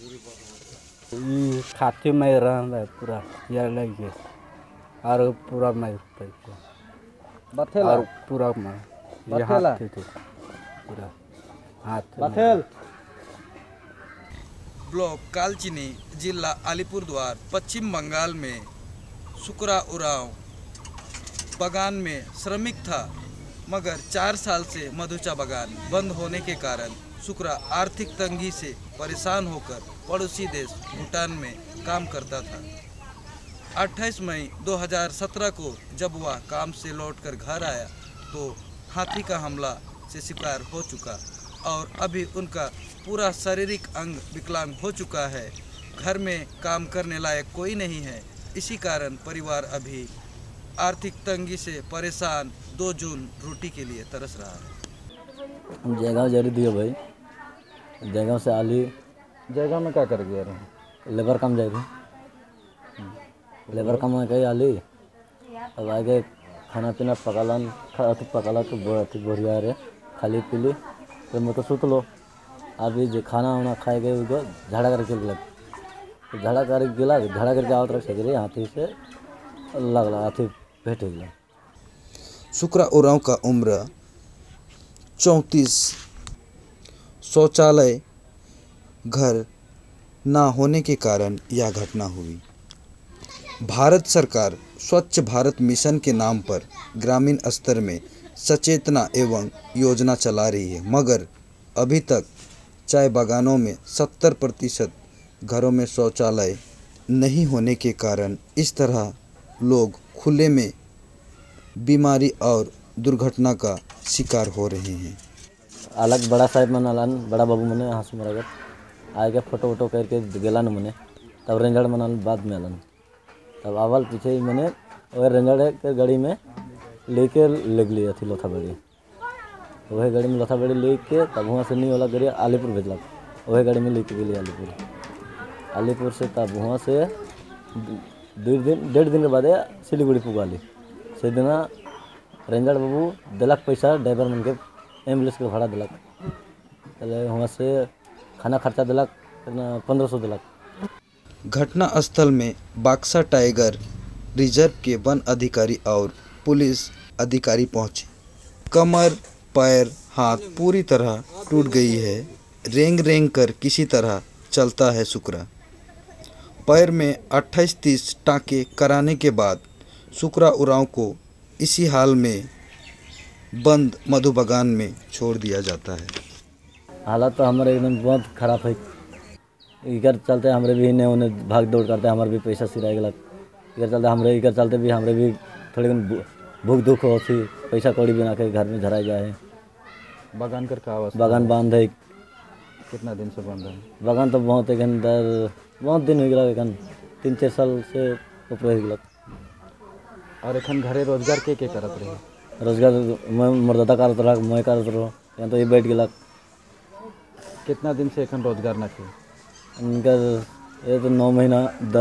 ये खाते में रहा पूरा यार लगे और पूरा मैं और पूरा मैं यहाँ थे पूरा हाथ बथेल ब्लॉक कालचिनी जिला अलीपुरद्वार पश्चिम बंगाल में सुकरा उरांव बागान में श्रमिक था, मगर 4 साल से मधुचा बागान बंद होने के कारण सुकरा आर्थिक तंगी से परेशान होकर पड़ोसी देश भूटान में काम करता था। 28 मई 2017 को जब वह काम से लौटकर घर आया तो हाथी का हमला से शिकार हो चुका और अभी उनका पूरा शारीरिक अंग विकलांग हो चुका है। घर में काम करने लायक कोई नहीं है। इसी कारण परिवार अभी आर्थिक तंगी से परेशान 2 जून रोटी के लिए तरस रहा है। जयगांव जारी दियो भाई, जयगांव से आली जयगांव में क्या कर गया रहे? लेबर काम जाए लेबर काम में कहीं आली अब आगे खाना पीना पकालन पकाला तो बहुत बढ़िया रहे, खाली पीली तो मैं तो सुत लो। अभी जो खाना वाना खाए गए उनको झाड़ा करके लग तो झाड़ा करके आओ तरफ से हाथी से लगला हाथी भेट गया। सुकरा उरांव का उम्र 34। शौचालय घर ना होने के कारण यह घटना हुई। भारत सरकार स्वच्छ भारत मिशन के नाम पर ग्रामीण स्तर में सचेतना एवं योजना चला रही है, मगर अभी तक चाय बागानों में 70% घरों में शौचालय नहीं होने के कारण इस तरह लोग खुले में बीमारी और दुर्घटना का शिकार हो रहे हैं। अलग बड़ा साहेब मन अलन बड़ा बाबू मने यहाँ से मरा आगे फोटो वोटो करके गेलन मने तब रेंजर मन बाद में अलन तब आवल पीछे ही मैंने वह रेंजर के गाड़ी में लेके लग लिया थी लोथा बड़ी, वही गाड़ी में लोथा बड़ी लेके तब वहाँ से नहीं वाला गाड़ी अलीपुर भेजलक, वही गाड़ी में लेके गई अलीपुर से तब वहाँ से 1.5 दिन के बाद सिलीगुड़ी पुगाली। से दिन रेंजर बाबू दिलक पैसा ड्राइवर मन के एम्बुलेंस के भाड़ा दिलक, वहाँ से खाना खर्चा दिलक 1500 दिलक। घटना स्थल में बक्सा टाइगर रिजर्व के वन अधिकारी और पुलिस अधिकारी पहुंचे। कमर पैर हाथ पूरी तरह टूट गई है। रेंग कर किसी तरह चलता है सुकरा। पैर में 28-30 टाँके कराने के बाद सुकरा उरांव को इसी हाल में बंद मधु बागान में छोड़ दिया जाता है। हालत तो हमारे एकदम बहुत खराब है। इधर चलते हमारे भी इन्हें उन्हें भाग दौड़ करते हमारे भी पैसा सिराए गलत। इधर चलते भी हमारे भी थोड़ी भूख दुख होती, पैसा कौड़ी बना के घर में धराई जाए। बागान कर का बागान बांध है। कितना दिन से बंद है? बागान तो बहुत बहुत दिन हो गया, 3-4 साल से ऊपर हो गया। और एखन घरे रोजगार के करत रहे? रोजगार मैं मर्दादा करत रहा, मैं करत रहो, यहाँ तो ये बैठ गया। कितना दिन से एखन रोजगार न थे? इनका ये तो 9 महीना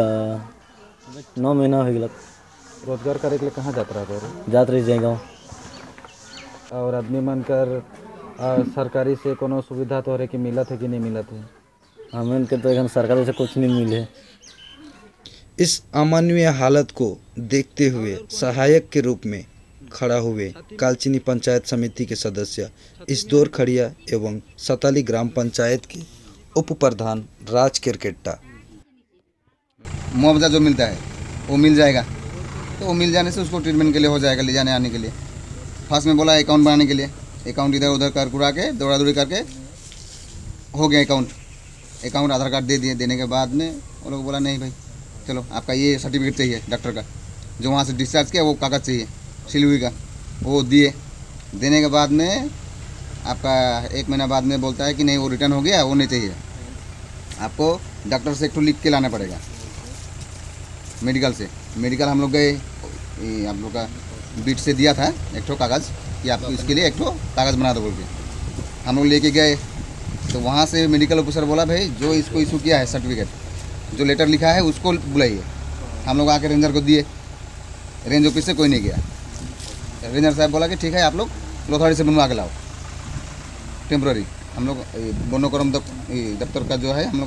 हो गया। रोजगार करे के लिए कहाँ जात रहा? जात रही जयगांव। और आदमी मन कर सरकारी से कोनो सुविधा तो रहे कि मिलत है कि नहीं मिलत है? हमें के तो एखन सरकारी से कुछ नहीं मिले। इस अमानवीय हालत को देखते हुए सहायक के रूप में खड़ा हुए कालचिनी पंचायत समिति के सदस्य इसदौर खड़िया एवं सताली ग्राम पंचायत के उप प्रधान राज केरकेट्टा। मुआवजा जो मिलता है वो मिल जाएगा, तो वो मिल जाने से उसको ट्रीटमेंट के लिए हो जाएगा, ले जाने आने के लिए। फर्स्ट में बोला अकाउंट बनाने के लिए, अकाउंट इधर उधर कर कुड़ा के दौड़ा दौड़ी करके हो गया अकाउंट आधार कार्ड दे दिए। देने के बाद में वो लोग बोला नहीं भाई चलो आपका ये सर्टिफिकेट चाहिए डॉक्टर का, जो वहाँ से डिस्चार्ज किया वो कागज़ चाहिए सिलीगुड़ी का, वो दिए। देने के बाद में आपका 1 महीना बाद में बोलता है कि नहीं वो रिटर्न हो गया, वो नहीं चाहिए, आपको डॉक्टर से एक ठो लिख के लाना पड़ेगा मेडिकल से। मेडिकल हम लोग गए, आप लोग का बीट से दिया था एक ठो कागज़ कि आपको इसके लिए एक ठो कागज़ बना दो बोल के। हम लोग लेके गए तो वहाँ से मेडिकल ऑफिसर बोला भाई जो इसको इशू किया है सर्टिफिकेट, जो लेटर लिखा है उसको बुलाइए। हम लोग आके रेंजर को दिए, रेंज ऑफिस से कोई नहीं गया। रेंजर साहब बोला कि ठीक है आप लोग लोथाड़ी से बनवा के लाओ टेम्प्रोरी। हम लोग बोनोकरम दफ्तर का जो है हम लोग का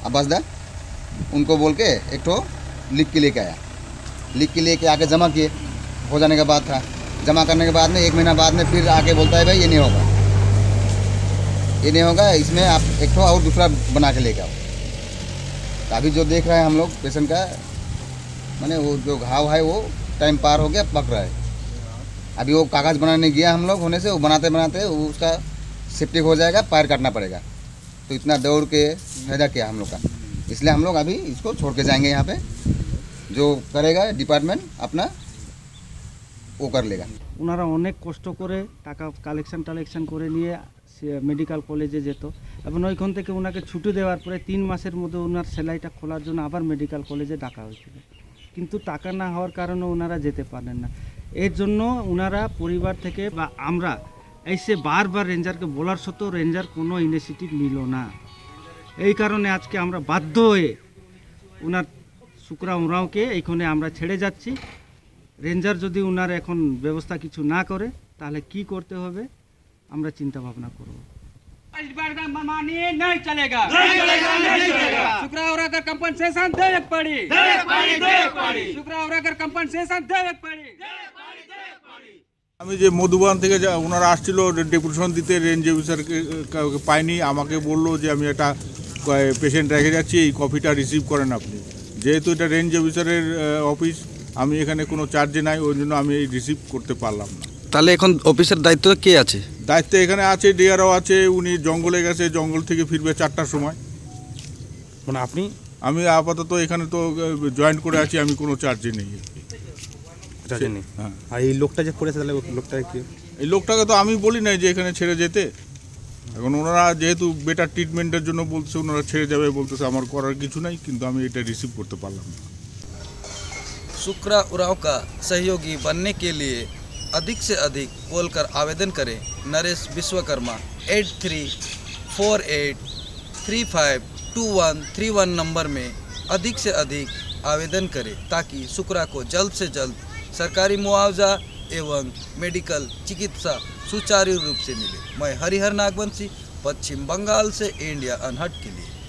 अब्बास दा, उनको बोल के एक तो लिख के लेके आया। लिख के लेके आके जमा किए, हो जाने के बाद था। जमा करने के बाद में 1 महीना बाद में फिर आके बोलता है भाई ये नहीं होगा, ये नहीं होगा, इसमें आप एक तो और दूसरा बना के लेके आओ। तो अभी जो देख रहे हैं हम लोग पेशेंट का, माने वो जो घाव है वो टाइम पार हो गया, पक रहा है। अभी वो कागज़ बनाने गया हम लोग, होने से वो बनाते बनाते वो उसका सेप्टिक हो जाएगा, पैर काटना पड़ेगा। तो इतना दौड़ के फायदा किया हम लोग का, इसलिए हम लोग अभी इसको छोड़ के जाएंगे। यहाँ पे जो करेगा डिपार्टमेंट अपना वो कर लेगा। ওনারা অনেক কষ্ট করে টাকা কালেকশন করে নিয়ে মেডিকেল কলেজে যেত এবং ওইখান থেকে ওনাকে ছুটি দেওয়ার পরে 3 মাসের মধ্যে ওনার সেলাইটা খোলার জন্য আবার মেডিকেল কলেজে ডাকা হয়েছিল, কিন্তু টাকা না হওয়ার কারণে ওনারা যেতে পারেন না। এর জন্য ওনারা পরিবার থেকে বা আমরা এসে বারবার রেঞ্জারকে বলার সত্ত্বেও রেঞ্জার কোনো ইনিশিয়েটিভ নিল না। এই কারণে আজকে আমরা বাধ্য হয়ে ওনার শুক্রা উরাওকে এইখানে আমরা ছেড়ে যাচ্ছি। রেঞ্জার যদি ওনার এখন ব্যবস্থা কিছু না করে তাহলে কি করতে হবে আমরা চিন্তা ভাবনা করব। नहीं चलेगा, शुक्रा और अगर कंपनसेशन देवे पड़ी, शुक्रा और अगर कंपनसेशन देवे पड़ी। আমি যে মধুবান থেকে ওনারা আসছিল ডেপুটেশন দিতে, রেঞ্জ অফিসারকে পাইনি, আমাকে বললো যে আমি একটা পেশেন্ট রেখে যাচ্ছি, এই কপিটা রিসিভ করেন আপনি। যেহেতু এটা রেঞ্জ অফিসারের অফিস, আমি এখানে কোনো চার্জে নাই, ওই জন্য আমি রিসিভ করতে পারলাম না। তাহলে এখন অফিসের দায়িত্ব কে আছে? দায়িত্বে এখানে আছে ডিআরও আছে, উনি জঙ্গলে গেছে, জঙ্গল থেকে ফিরবে 4টার সময়। মানে আপনি? আমি আপাতত এখানে তো জয়েন করে আছি, আমি কোনো চার্জে নেই। হ্যাঁ। আর এই লোকটা যে পড়েছে তাহলে লোকটা কি? এই লোকটাকে তো আমি বলি নাই যে এখানে ছেড়ে যেতে। এখন ওনারা যেহেতু বেটার ট্রিটমেন্টের জন্য বলছে, ওনারা ছেড়ে যাবে বলতেছে, আমার করার কিছু নাই, কিন্তু আমি এটা রিসিভ করতে পারলাম না। शुक्रा उरांव का सहयोगी बनने के लिए अधिक से अधिक कॉल कर आवेदन करें। नरेश विश्वकर्मा 8348352131 नंबर में अधिक से अधिक आवेदन करें ताकि शुक्रा को जल्द से जल्द सरकारी मुआवजा एवं मेडिकल चिकित्सा सुचारू रूप से मिले। मैं हरिहर नागबंसी, पश्चिम बंगाल से इंडिया अनहट के लिए।